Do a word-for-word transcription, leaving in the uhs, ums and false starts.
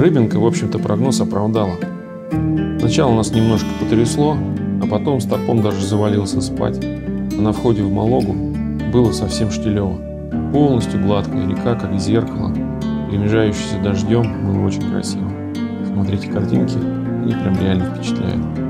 Рыбинка, в общем-то, прогноз оправдала. Сначала нас немножко потрясло, а потом Старпом даже завалился спать. А на входе в Малогу было совсем штилево. Полностью гладкая река, как зеркало, перемежающаяся дождем, было очень красиво. Смотрите картинки, они прям реально впечатляют.